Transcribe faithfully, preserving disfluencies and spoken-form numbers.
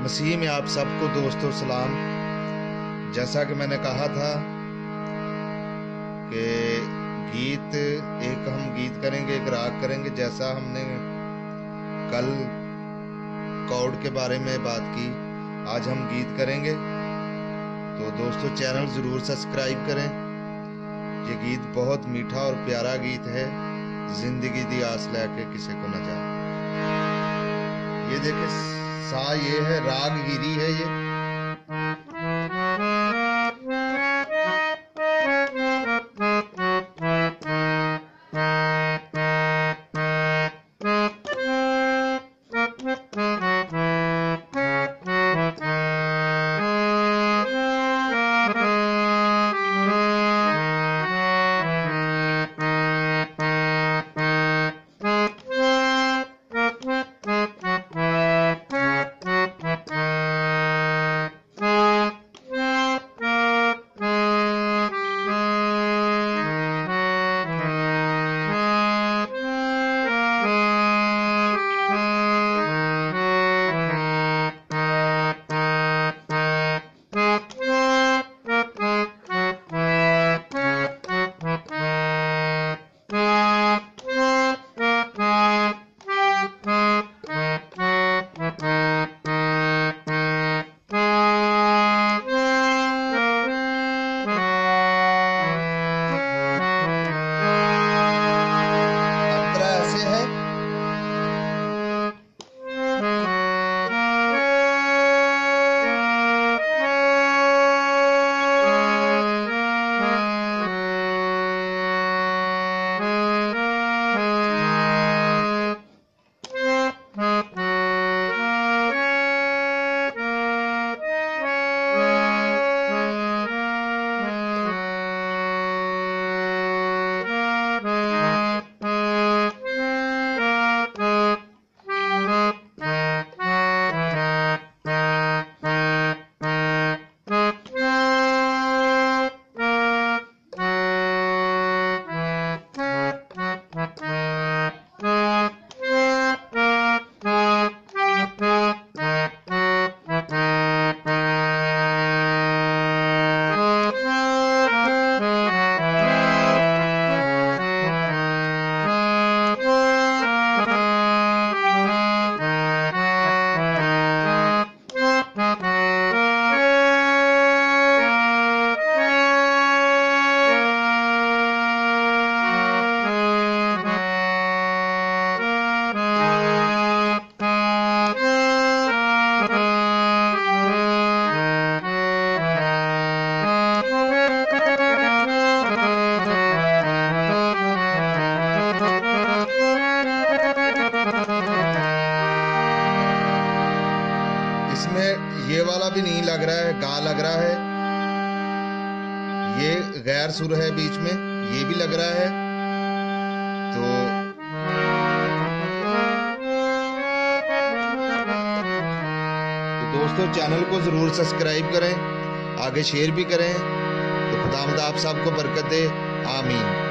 मसीह में आप सबको दोस्तों सलाम। जैसा कि मैंने कहा था कि गीत एक हम गीत करेंगे, एक राग करेंगे। जैसा हमने कल कॉर्ड के बारे में बात की, आज हम गीत करेंगे। तो दोस्तों चैनल ज़रूर सब्सक्राइब करें। ये गीत बहुत मीठा और प्यारा गीत है, जिंदगी दी आस लैके किसी को न जा। ये देखे सा, ये है राग गिरी है ये। इसमें ये वाला भी नहीं लग रहा है, गा लग रहा है। ये गैर सुर है बीच में, ये भी लग रहा है। तो तो दोस्तों चैनल को जरूर सब्सक्राइब करें, आगे शेयर भी करें। तो खुदावंद आप सबको बरकत दे। आमीन।